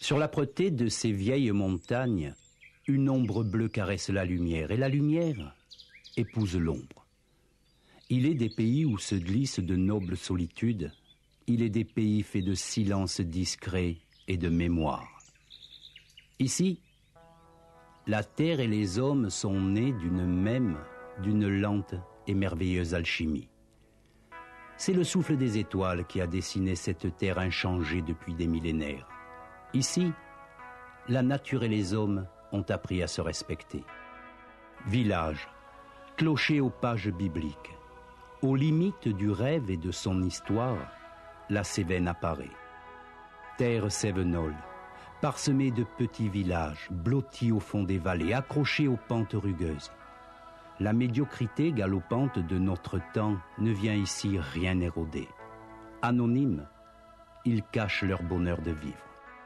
Sur l'âpreté de ces vieilles montagnes, une ombre bleue caresse la lumière, et la lumière épouse l'ombre. Il est des pays où se glissent de nobles solitudes, il est des pays faits de silence discret et de mémoire. Ici, la terre et les hommes sont nés d'une lente et merveilleuse alchimie. C'est le souffle des étoiles qui a dessiné cette terre inchangée depuis des millénaires. Ici, la nature et les hommes ont appris à se respecter. Village, clocher aux pages bibliques, aux limites du rêve et de son histoire, la Cévenne apparaît. Terre cévenole, parsemée de petits villages, blottis au fond des vallées, accrochés aux pentes rugueuses. La médiocrité galopante de notre temps ne vient ici rien éroder. Anonymes, ils cachent leur bonheur de vivre.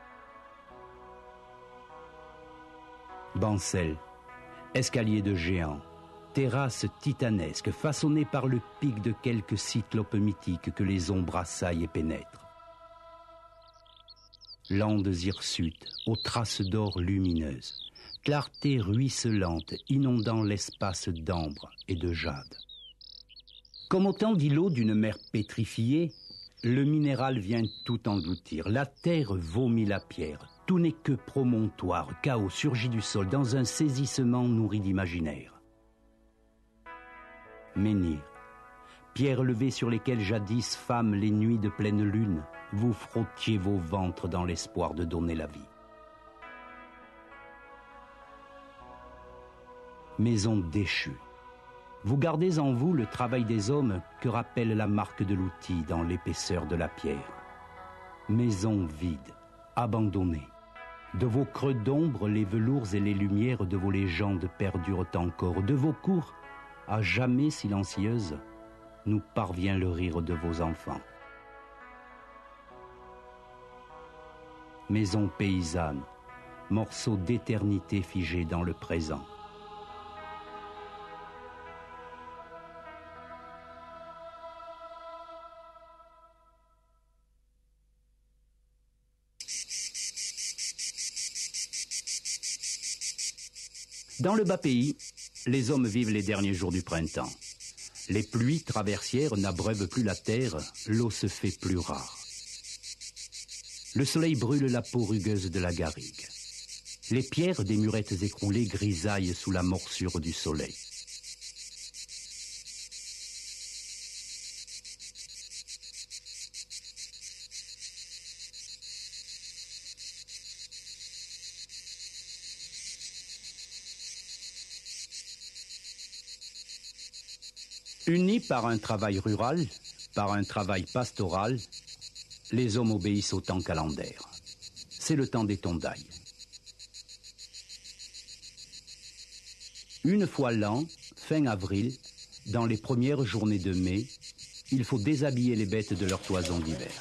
Bancelles, escaliers de géants, terrasses titanesques façonnées par le pic de quelques cyclopes mythiques que les ombres assaillent et pénètrent. Landes hirsutes, aux traces d'or lumineuses, clarté ruisselante inondant l'espace d'ambre et de jade. Comme autant d'îlots d'une mer pétrifiée, le minéral vient tout engloutir. La terre vomit la pierre. Tout n'est que promontoire, chaos surgit du sol dans un saisissement nourri d'imaginaire. Menhir, pierres levées sur lesquelles jadis, femmes, les nuits de pleine lune, vous frottiez vos ventres dans l'espoir de donner la vie. Maison déchue. Vous gardez en vous le travail des hommes que rappelle la marque de l'outil dans l'épaisseur de la pierre. Maison vide, abandonnée. De vos creux d'ombre, les velours et les lumières de vos légendes perdurent encore. De vos cours, à jamais silencieuses, nous parvient le rire de vos enfants. Maison paysanne, morceau d'éternité figé dans le présent. Dans le bas pays, les hommes vivent les derniers jours du printemps. Les pluies traversières n'abreuvent plus la terre, l'eau se fait plus rare. Le soleil brûle la peau rugueuse de la garrigue. Les pierres des murettes écroulées grisaillent sous la morsure du soleil. Unis par un travail rural, par un travail pastoral, les hommes obéissent au temps calendaire. C'est le temps des tondailles. Une fois l'an, fin avril, dans les premières journées de mai, il faut déshabiller les bêtes de leur toison d'hiver.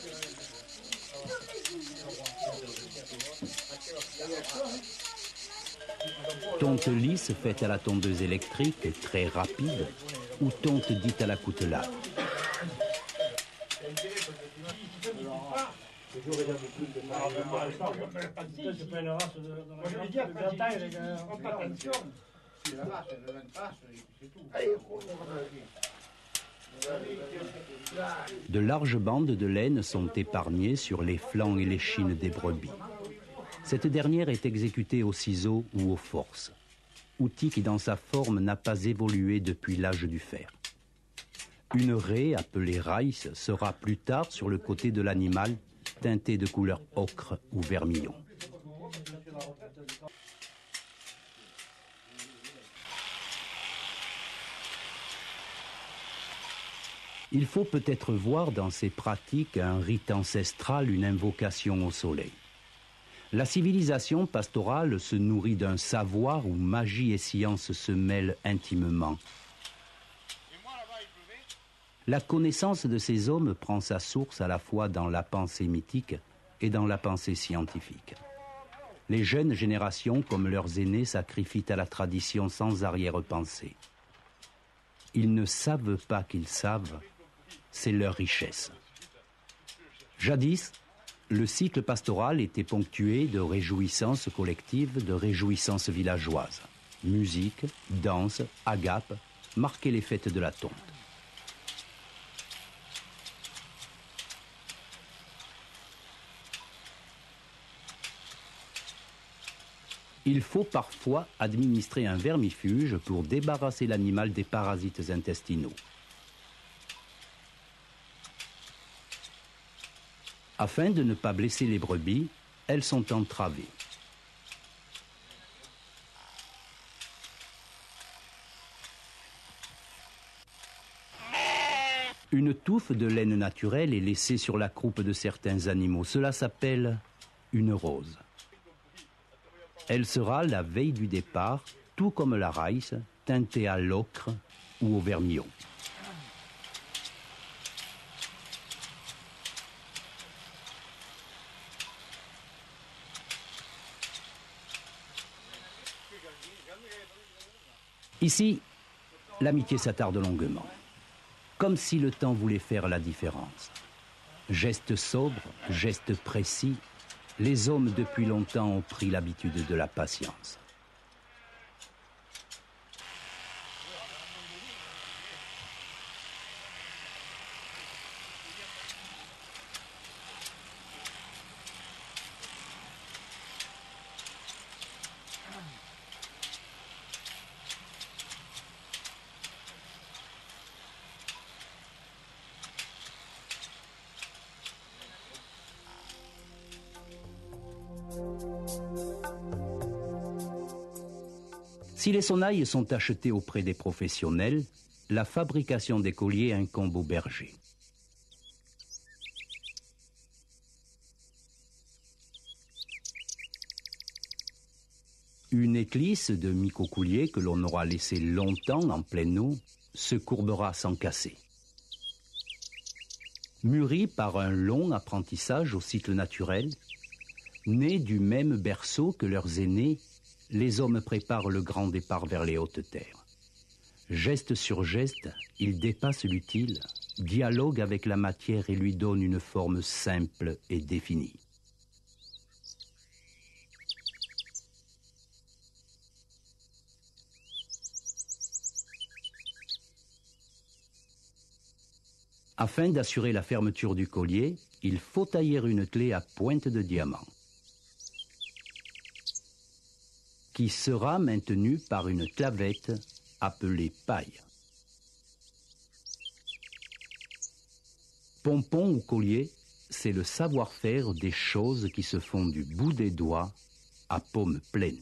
Tonte lisse faite à la tondeuse électrique, très rapide, ou tonte dite à la coutelade. De larges bandes de laine sont épargnées sur les flancs et les chines des brebis. Cette dernière est exécutée au ciseau ou aux forces, outil qui dans sa forme n'a pas évolué depuis l'âge du fer. Une raie appelée raïs sera plus tard sur le côté de l'animal teintée de couleur ocre ou vermillon. Il faut peut-être voir dans ces pratiques un rite ancestral, une invocation au soleil. La civilisation pastorale se nourrit d'un savoir où magie et science se mêlent intimement. La connaissance de ces hommes prend sa source à la fois dans la pensée mythique et dans la pensée scientifique. Les jeunes générations, comme leurs aînés, sacrifient à la tradition sans arrière-pensée. Ils ne savent pas qu'ils savent, c'est leur richesse. Jadis, Le cycle pastoral était ponctué de réjouissances collectives, de réjouissances villageoises. Musique, danse, agapes marquaient les fêtes de la tonte. Il faut parfois administrer un vermifuge pour débarrasser l'animal des parasites intestinaux. Afin de ne pas blesser les brebis, elles sont entravées. Une touffe de laine naturelle est laissée sur la croupe de certains animaux. Cela s'appelle une rose. Elle sera, la veille du départ, tout comme la raïs, teintée à l'ocre ou au vermillon. Ici, l'amitié s'attarde longuement, comme si le temps voulait faire la différence. Gestes sobres, gestes précis, les hommes depuis longtemps ont pris l'habitude de la patience. Si les sonnailles sont achetées auprès des professionnels, la fabrication des colliers incombe aux bergers. Une éclisse de micocoulier que l'on aura laissé longtemps en pleine eau se courbera sans casser. Mûris par un long apprentissage au cycle naturel, nés du même berceau que leurs aînés, les hommes préparent le grand départ vers les hautes terres. Geste sur geste, ils dépassent l'utile, dialoguent avec la matière et lui donnent une forme simple et définie. Afin d'assurer la fermeture du collier, il faut tailler une clé à pointe de diamant, qui sera maintenue par une clavette appelée paille. Pompon ou collier, c'est le savoir-faire des choses qui se font du bout des doigts à paume pleine.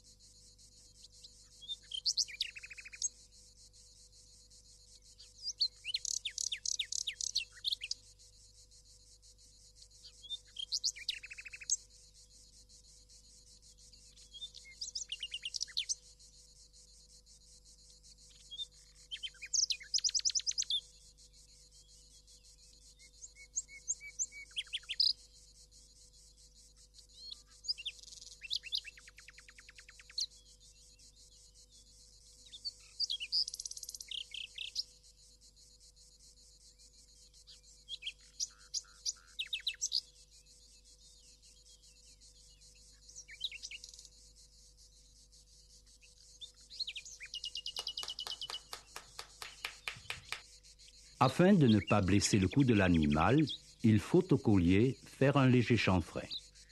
Afin de ne pas blesser le cou de l'animal, il faut au collier faire un léger chanfrein.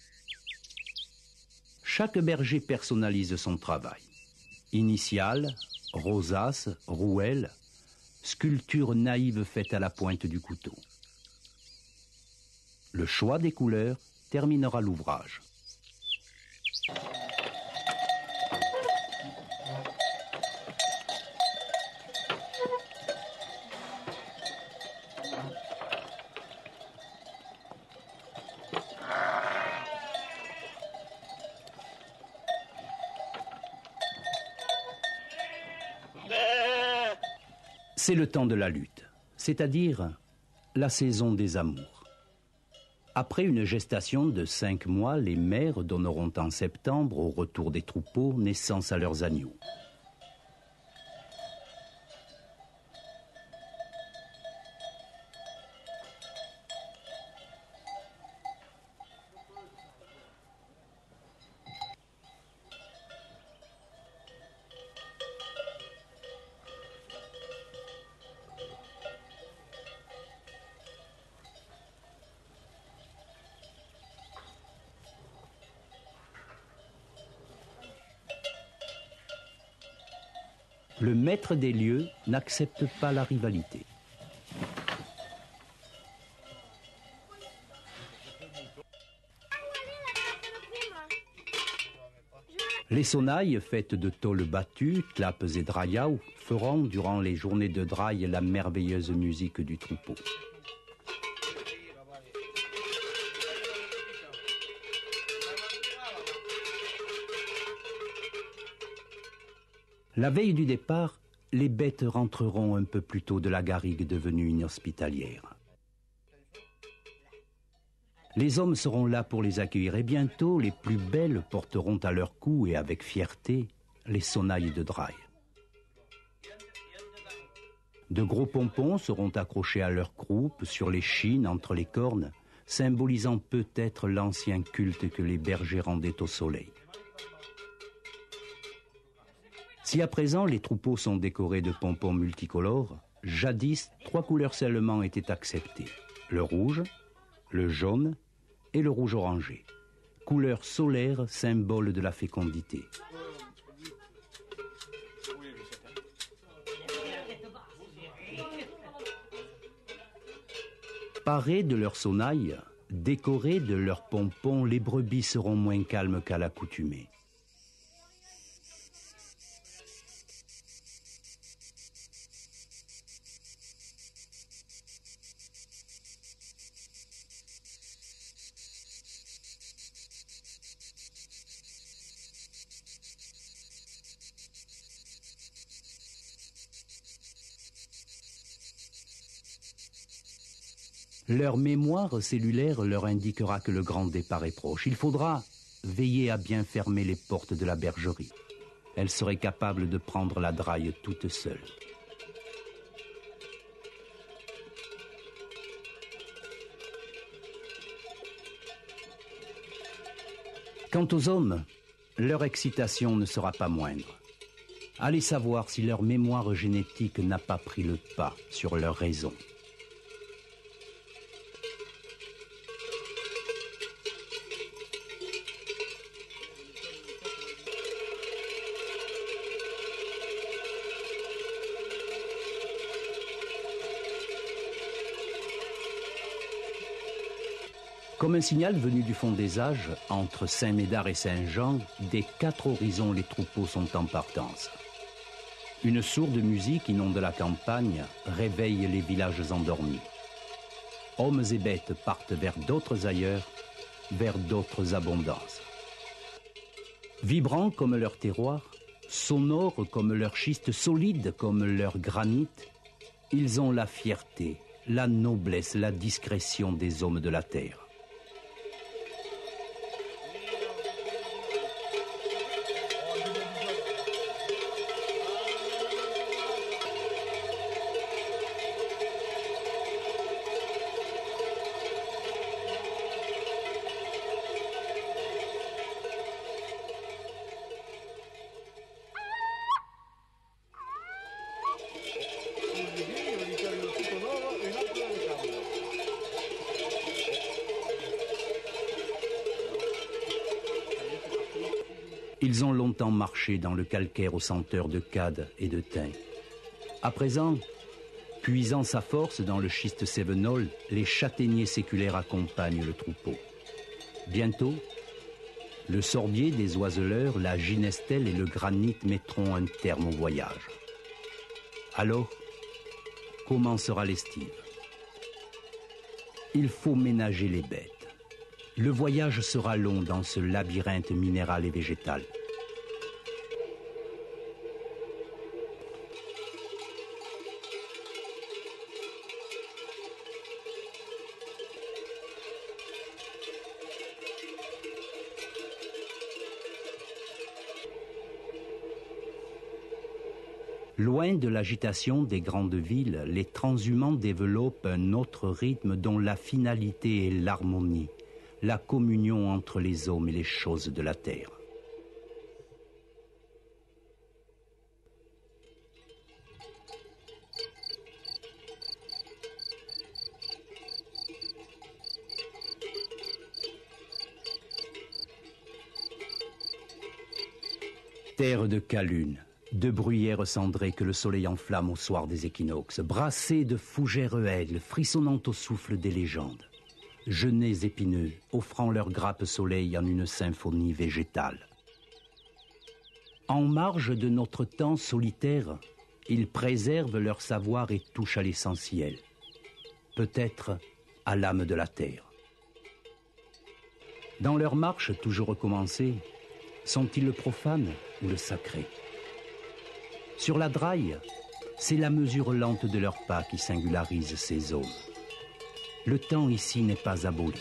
Chaque berger personnalise son travail. Initiales, rosaces, rouelles, sculpture naïve faite à la pointe du couteau. Le choix des couleurs terminera l'ouvrage. C'est le temps de la lutte, c'est-à-dire la saison des amours. Après une gestation de 5 mois, les mères donneront en septembre, au retour des troupeaux, naissance à leurs agneaux. Le maître des lieux n'accepte pas la rivalité. Les sonnailles, faites de tôles battues, clapes et drayas, feront durant les journées de draille la merveilleuse musique du troupeau. La veille du départ, les bêtes rentreront un peu plus tôt de la garrigue devenue inhospitalière. Les hommes seront là pour les accueillir et bientôt les plus belles porteront à leur cou et avec fierté les sonnailles de draille. De gros pompons seront accrochés à leur croupe, sur les chines, entre les cornes, symbolisant peut-être l'ancien culte que les bergers rendaient au soleil. Si à présent les troupeaux sont décorés de pompons multicolores, jadis 3 couleurs seulement étaient acceptées. Le rouge, le jaune et le rouge orangé. Couleur solaire, symbole de la fécondité. Parées de leurs sonnailles, décorées de leurs pompons, les brebis seront moins calmes qu'à l'accoutumée. Leur mémoire cellulaire leur indiquera que le grand départ est proche. Il faudra veiller à bien fermer les portes de la bergerie. Elle serait capable de prendre la draille toute seule. Quant aux hommes, leur excitation ne sera pas moindre. Allez savoir si leur mémoire génétique n'a pas pris le pas sur leur raison. Comme un signal venu du fond des âges, entre Saint-Médard et Saint-Jean, des 4 horizons les troupeaux sont en partance. Une sourde musique inonde la campagne, réveille les villages endormis. Hommes et bêtes partent vers d'autres ailleurs, vers d'autres abondances. Vibrants comme leur terroir, sonores comme leur schiste, solides comme leur granit, ils ont la fierté, la noblesse, la discrétion des hommes de la terre. Ils ont longtemps marché dans le calcaire aux senteurs de cade et de thym. À présent, puisant sa force dans le schiste cévenol, les châtaigniers séculaires accompagnent le troupeau. Bientôt, le sorbier des oiseleurs, la ginestelle et le granit mettront un terme au voyage. Alors, commencera l'estive. Il faut ménager les bêtes. Le voyage sera long dans ce labyrinthe minéral et végétal. Loin de l'agitation des grandes villes, les transhumants développent un autre rythme dont la finalité est l'harmonie, la communion entre les hommes et les choses de la terre. Terre de Calune, de bruyères cendrées que le soleil enflamme au soir des équinoxes, brassées de fougères aigles, frissonnant au souffle des légendes, genêts épineux offrant leur grappe soleil en une symphonie végétale. En marge de notre temps solitaire, ils préservent leur savoir et touchent à l'essentiel, peut-être à l'âme de la terre. Dans leur marche toujours recommencée, sont-ils le profane ou le sacré? Sur la Draille, c'est la mesure lente de leurs pas qui singularise ces hommes. Le temps ici n'est pas aboli.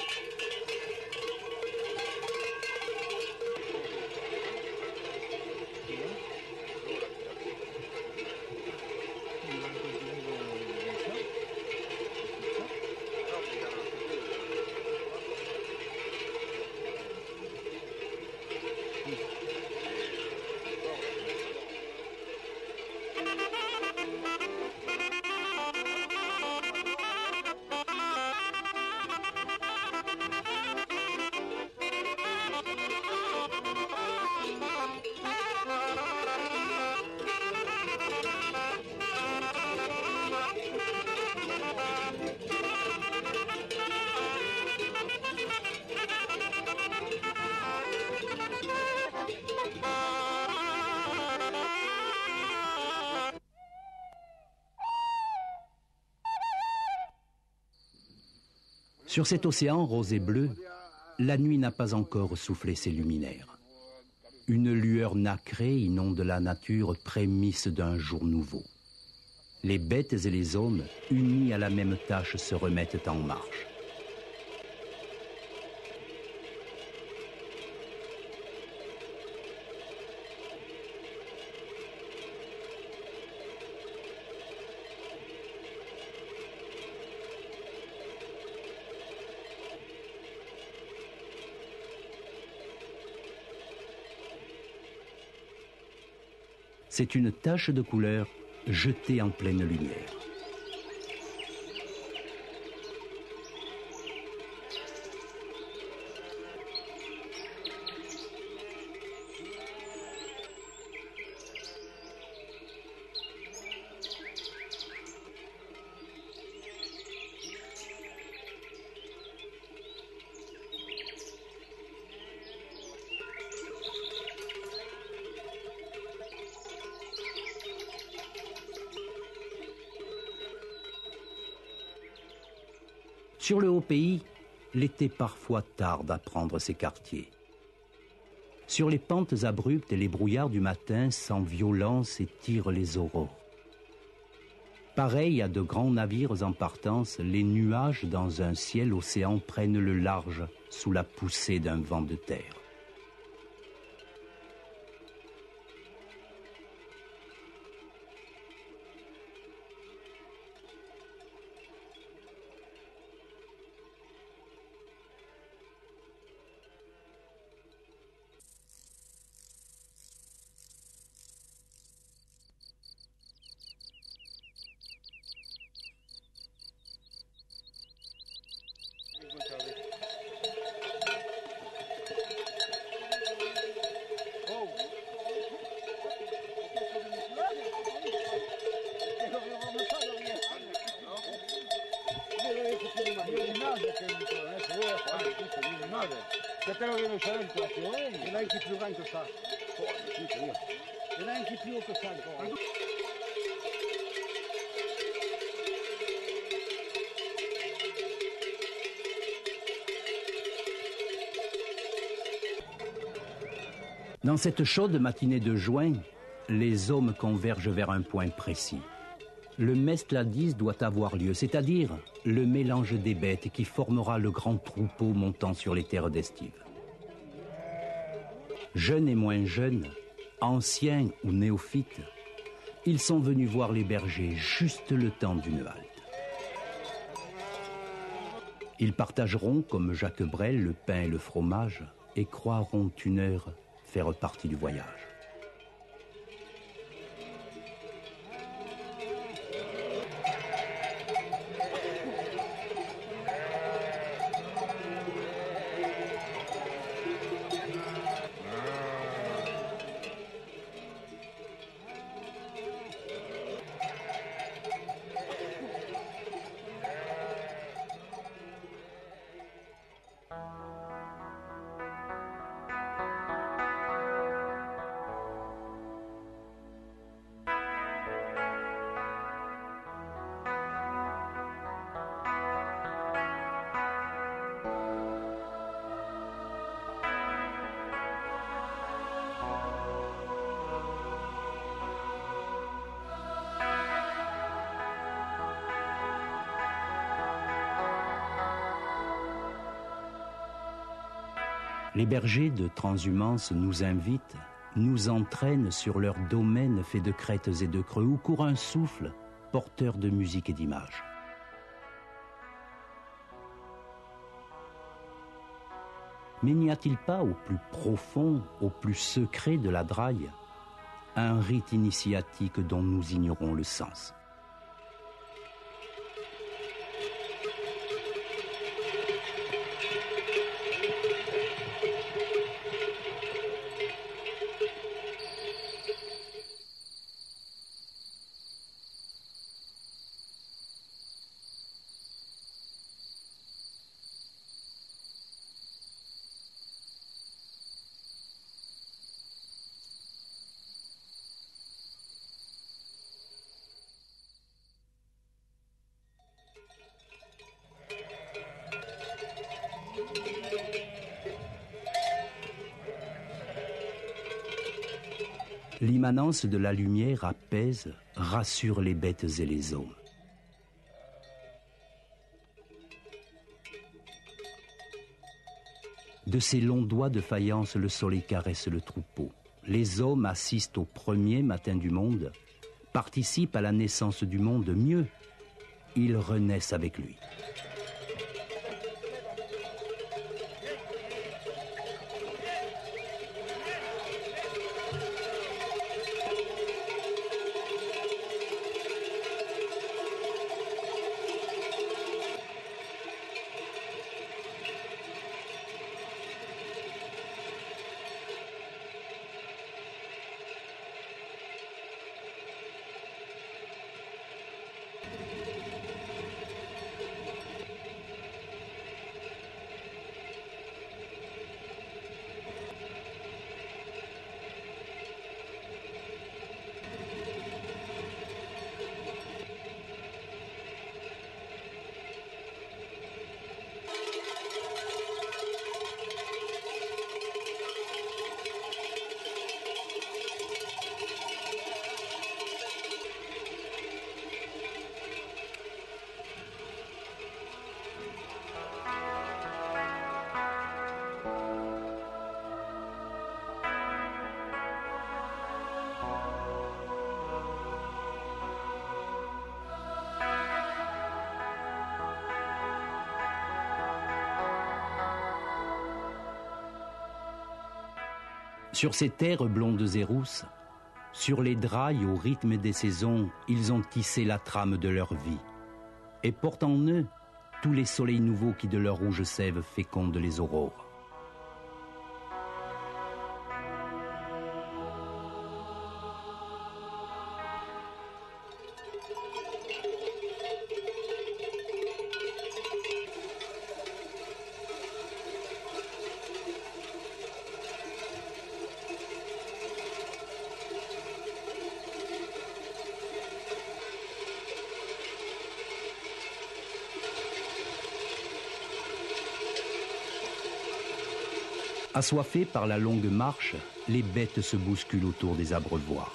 Sur cet océan rose et bleu, la nuit n'a pas encore soufflé ses luminaires. Une lueur nacrée inonde la nature, prémisse d'un jour nouveau. Les bêtes et les hommes, unis à la même tâche, se remettent en marche. C'est une tache de couleur jetée en pleine lumière. Sur le haut pays, l'été parfois tarde à prendre ses quartiers. Sur les pentes abruptes, les brouillards du matin sans violence étirent les aurores. Pareil à de grands navires en partance, les nuages dans un ciel océan prennent le large sous la poussée d'un vent de terre. Che te lo devo usare in quattro, e neanche più ranco sta. E neanche più che sta ancora. Dans cette chaude matinée de juin, les hommes convergent vers un point précis. Le Mestladis doit avoir lieu, c'est-à-dire le mélange des bêtes qui formera le grand troupeau montant sur les terres d'estive. Jeunes et moins jeunes, anciens ou néophytes, ils sont venus voir les bergers juste le temps d'une halte. Ils partageront, comme Jacques Brel, le pain et le fromage et croiront une heure faire partie du voyage. Les bergers de transhumance nous invitent, nous entraînent sur leur domaine fait de crêtes et de creux où court un souffle porteur de musique et d'images. Mais n'y a-t-il pas au plus profond, au plus secret de la draille, un rite initiatique dont nous ignorons le sens? L'immanence de la lumière apaise, rassure les bêtes et les hommes. De ses longs doigts de faïence, le soleil caresse le troupeau. Les hommes assistent au premier matin du monde, participent à la naissance du monde. Mieux, ils renaissent avec lui. Sur ces terres blondes et rousses, sur les drailles au rythme des saisons, ils ont tissé la trame de leur vie et portent en eux tous les soleils nouveaux qui de leur rouge sève fécondent les aurores. Assoiffés par la longue marche, les bêtes se bousculent autour des abreuvoirs.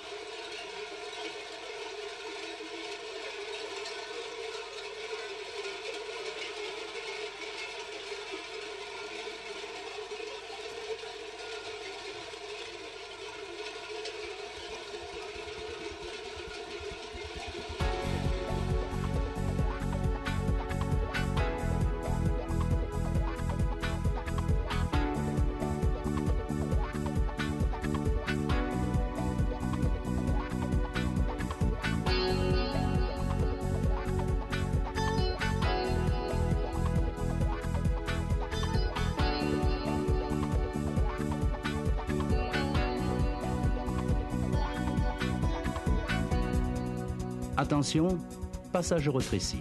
Attention, passage rétréci.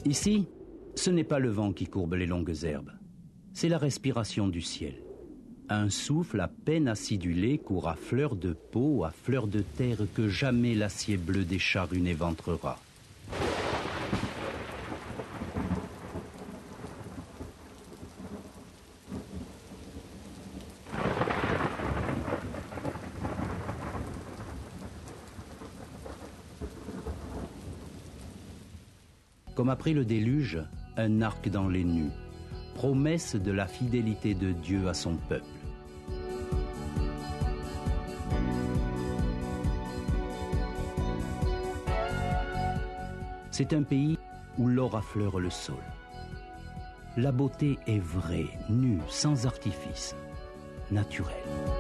Ici, ce n'est pas le vent qui courbe les longues herbes, c'est la respiration du ciel. Un souffle à peine acidulé court à fleur de peau, à fleur de terre que jamais l'acier bleu des charrues n'éventrera. Comme après le déluge, un arc dans les nues, promesse de la fidélité de Dieu à son peuple. C'est un pays où l'or affleure le sol. La beauté est vraie, nue, sans artifice, naturelle.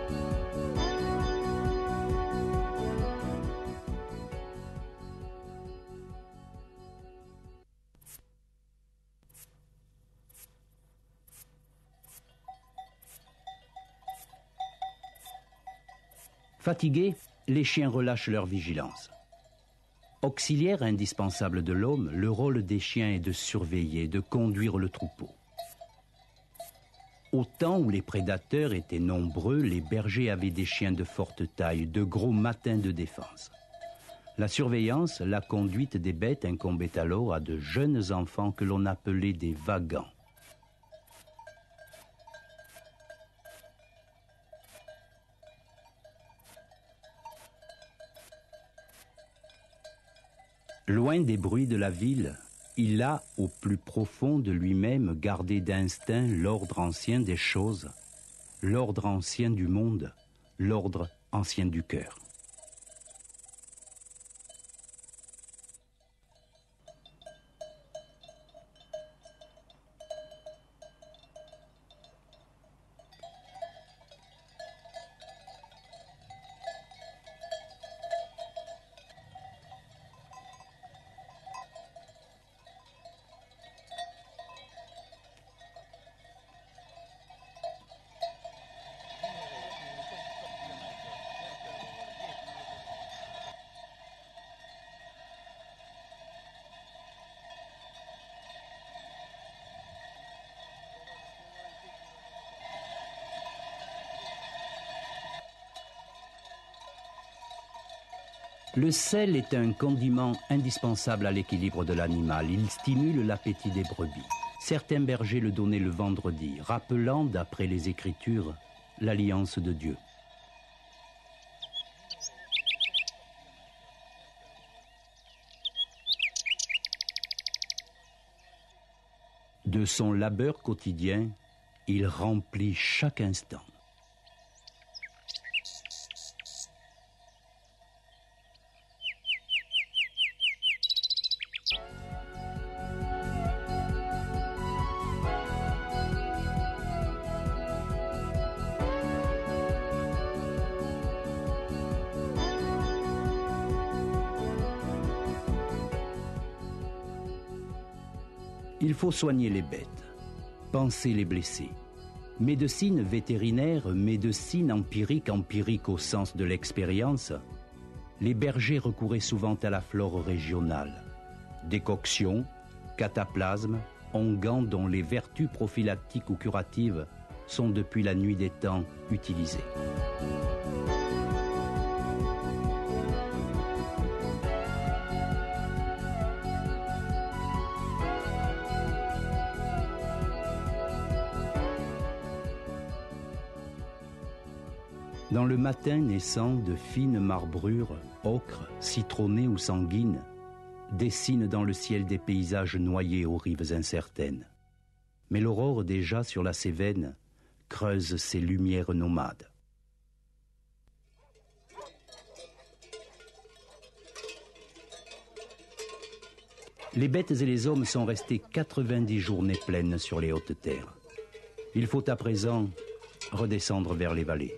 Fatigués, les chiens relâchent leur vigilance. Auxiliaire indispensable de l'homme, le rôle des chiens est de surveiller, de conduire le troupeau. Au temps où les prédateurs étaient nombreux, les bergers avaient des chiens de forte taille, de gros matins de défense. La surveillance, la conduite des bêtes incombait alors à de jeunes enfants que l'on appelait des vagants. Loin des bruits de la ville, il a, au plus profond de lui-même, gardé d'instinct l'ordre ancien des choses, l'ordre ancien du monde, l'ordre ancien du cœur. Le sel est un condiment indispensable à l'équilibre de l'animal. Il stimule l'appétit des brebis. Certains bergers le donnaient le vendredi, rappelant, d'après les Écritures, l'alliance de Dieu. De son labeur quotidien, il remplit chaque instant. Il faut soigner les bêtes, panser les blessés. Médecine vétérinaire, médecine empirique au sens de l'expérience, les bergers recouraient souvent à la flore régionale. Décoction, cataplasme, onguents dont les vertus prophylactiques ou curatives sont depuis la nuit des temps utilisées. Dans le matin naissant, de fines marbrures, ocre, citronnées ou sanguines, dessinent dans le ciel des paysages noyés aux rives incertaines. Mais l'aurore déjà sur la Cévenne creuse ses lumières nomades. Les bêtes et les hommes sont restés 90 journées pleines sur les hautes terres. Il faut à présent redescendre vers les vallées.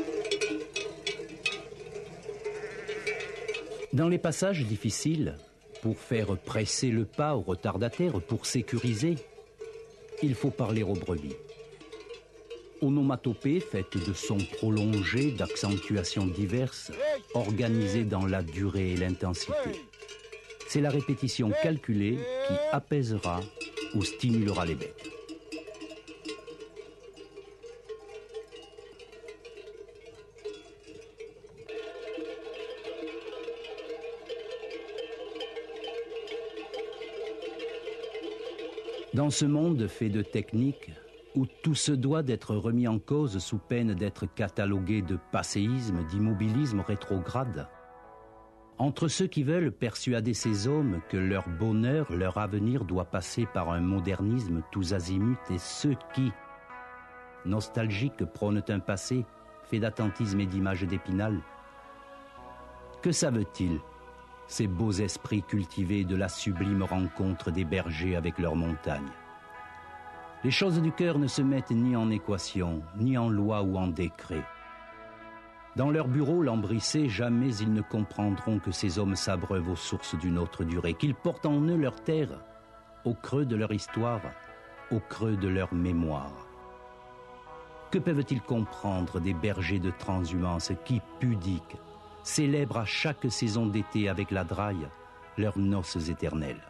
Dans les passages difficiles, Pour faire presser le pas aux retardataires, pour sécuriser, il faut parler aux brebis. Onomatopée faite de sons prolongés, d'accentuations diverses, organisées dans la durée et l'intensité. C'est la répétition calculée qui apaisera ou stimulera les bêtes. Dans ce monde fait de techniques, où tout se doit d'être remis en cause sous peine d'être catalogué de passéisme, d'immobilisme rétrograde, entre ceux qui veulent persuader ces hommes que leur bonheur, leur avenir doit passer par un modernisme tous azimuts et ceux qui, nostalgiques, prônent un passé fait d'attentisme et d'images d'Épinal. Que savent-ils, ces beaux esprits cultivés de la sublime rencontre des bergers avec leurs montagnes? Les choses du cœur ne se mettent ni en équation, ni en loi ou en décret. Dans leur bureau lambrissé, jamais ils ne comprendront que ces hommes s'abreuvent aux sources d'une autre durée, qu'ils portent en eux leur terre, au creux de leur histoire, au creux de leur mémoire. Que peuvent-ils comprendre des bergers de transhumance qui, pudiques, célèbrent à chaque saison d'été avec la draille leurs noces éternelles?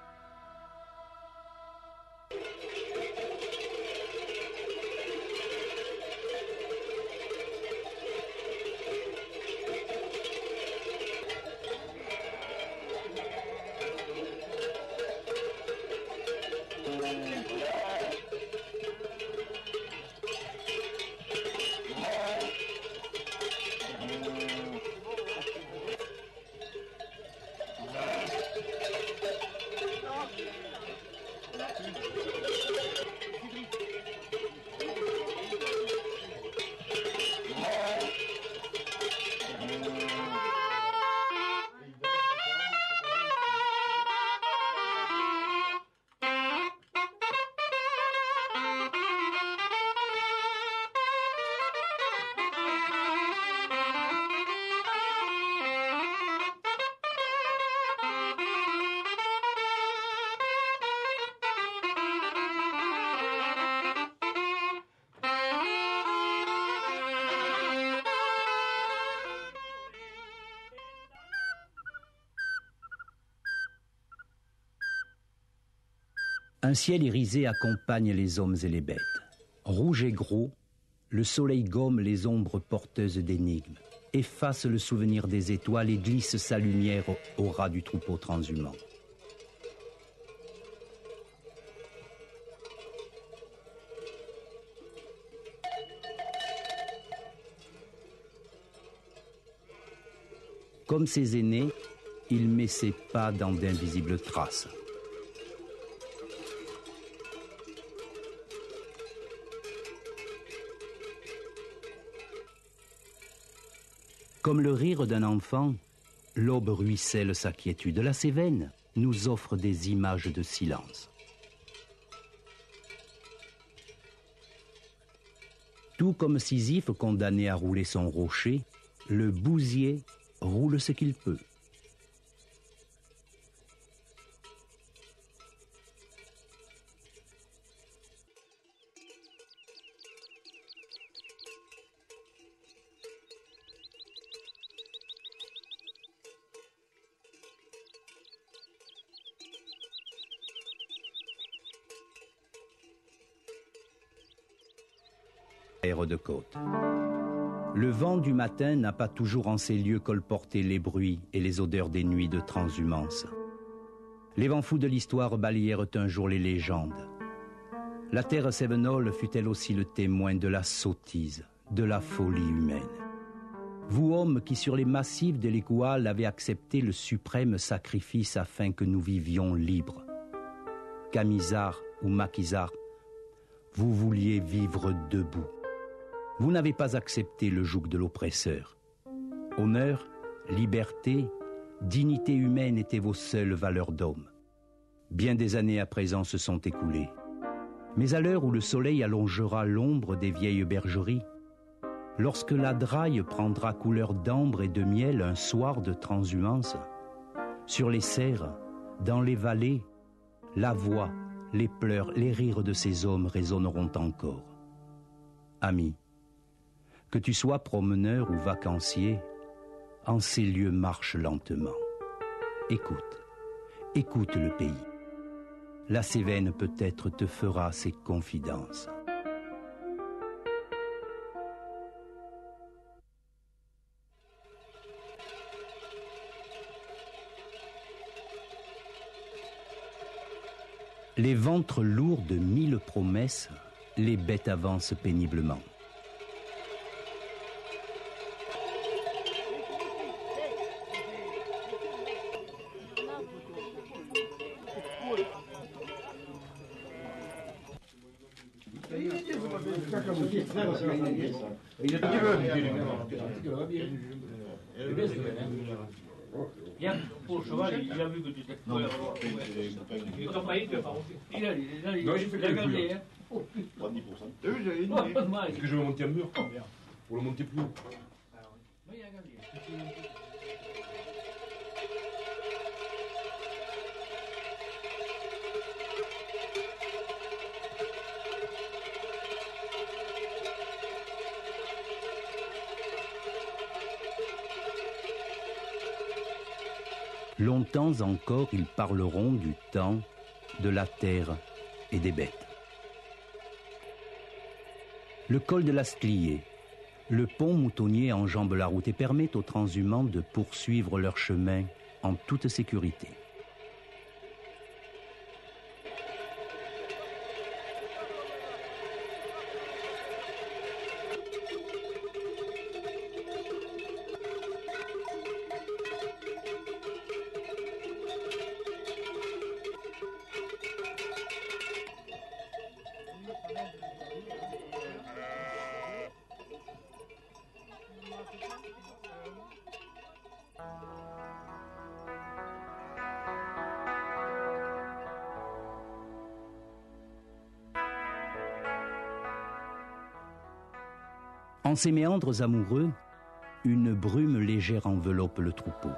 Un ciel irisé accompagne les hommes et les bêtes. Rouge et gros, le soleil gomme les ombres porteuses d'énigmes, efface le souvenir des étoiles et glisse sa lumière au ras du troupeau transhumant. Comme ses aînés, il met ses pas dans d'invisibles traces. Comme le rire d'un enfant, l'aube ruisselle sa quiétude. La Cévenne nous offre des images de silence. Tout comme Sisyphe condamné à rouler son rocher, le bousier roule ce qu'il peut. De côte. Le vent du matin n'a pas toujours en ces lieux colporté les bruits et les odeurs des nuits de transhumance. Les vents fous de l'histoire balayèrent un jour les légendes. La terre cévenole fut elle aussi le témoin de la sottise, de la folie humaine. Vous, hommes qui sur les massifs de l'Égual avez accepté le suprême sacrifice afin que nous vivions libres. Camisards ou maquisards, vous vouliez vivre debout. Vous n'avez pas accepté le joug de l'oppresseur. Honneur, liberté, dignité humaine étaient vos seules valeurs d'homme. Bien des années à présent se sont écoulées. Mais à l'heure où le soleil allongera l'ombre des vieilles bergeries, lorsque la draille prendra couleur d'ambre et de miel un soir de transhumance, sur les serres, Dans les vallées, la voix, les pleurs, les rires de ces hommes résonneront encore. Ami, que tu sois promeneur ou vacancier, en ces lieux marche lentement. Écoute, écoute le pays. La Cévenne peut-être te fera ses confidences. Les ventres lourds de 1000 promesses, les bêtes avancent péniblement. Bien, pour le cheval, il a vu que tu t'es couru à voir. Il t'a failli, tu as pas monté. Il a gagné. Hein. 30%. Est-ce que je vais monter un mur pour le monter plus haut? Oui, il a gagné. Longtemps encore, ils parleront du temps, de la terre et des bêtes. Le col de l'Asclier, le pont moutonnier enjambe la route et permet aux transhumants de poursuivre leur chemin en toute sécurité. En ces méandres amoureux, une brume légère enveloppe le troupeau.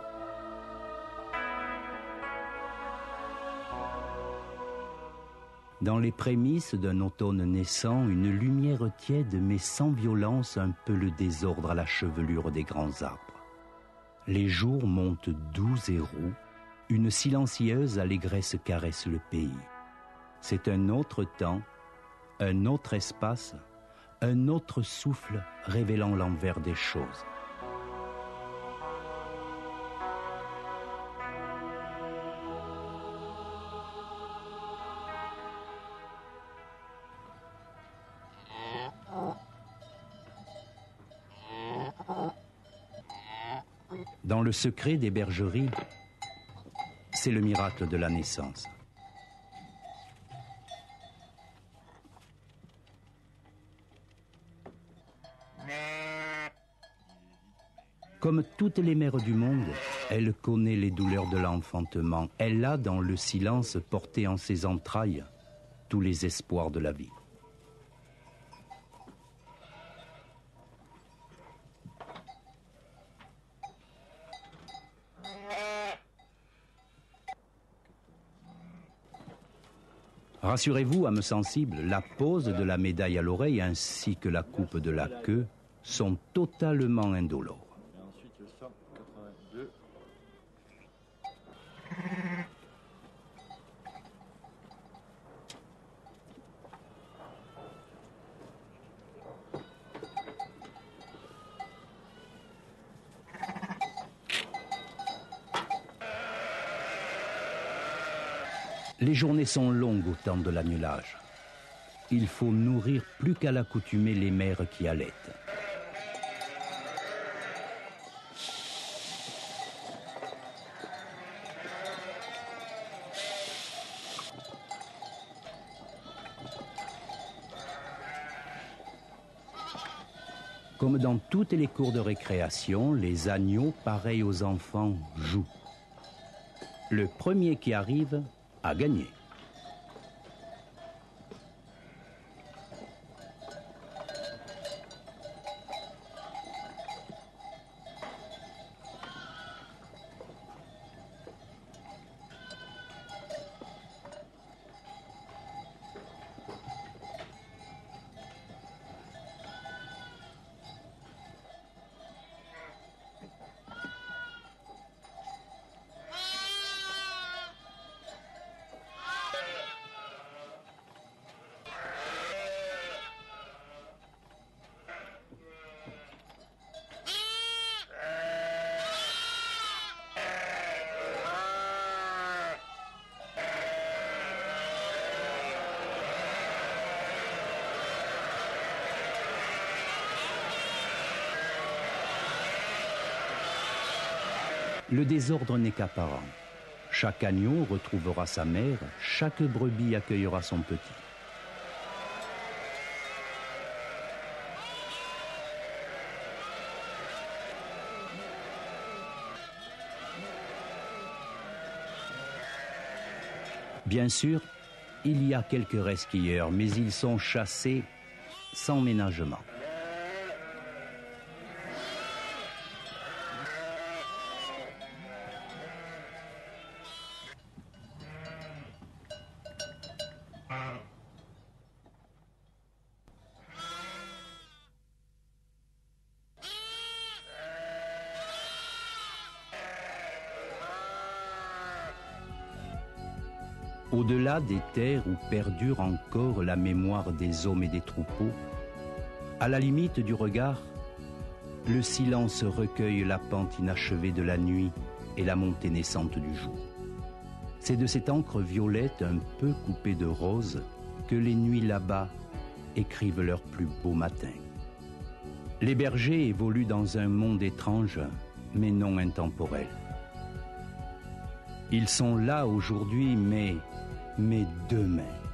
Dans les prémices d'un automne naissant, une lumière tiède met sans violence un peu le désordre à la chevelure des grands arbres. Les jours montent doux et roux, une silencieuse allégresse caresse le pays. C'est un autre temps, un autre espace, un autre souffle révélant l'envers des choses. Dans le secret des bergeries, c'est le miracle de la naissance. Comme toutes les mères du monde, elle connaît les douleurs de l'enfantement. Elle a, dans le silence, porté en ses entrailles tous les espoirs de la vie. Rassurez-vous, âme sensible, la pose de la médaille à l'oreille ainsi que la coupe de la queue sont totalement indolores. Et ensuite le 182. Les journées sont longues au temps de l'agnelage. Il faut nourrir plus qu'à l'accoutumée les mères qui allaitent. Comme dans toutes les cours de récréation, les agneaux, pareils aux enfants, jouent. Le premier qui arrive a gagné. Le désordre n'est qu'apparent. Chaque agneau retrouvera sa mère, chaque brebis accueillera son petit. Bien sûr, il y a quelques resquilleurs, mais ils sont chassés sans ménagement. Au-delà des terres où perdure encore la mémoire des hommes et des troupeaux, à la limite du regard, le silence recueille la pente inachevée de la nuit et la montée naissante du jour. C'est de cette encre violette un peu coupée de rose que les nuits là-bas écrivent leurs plus beaux matins. Les bergers évoluent dans un monde étrange, mais non intemporel. Ils sont là aujourd'hui, mais demain,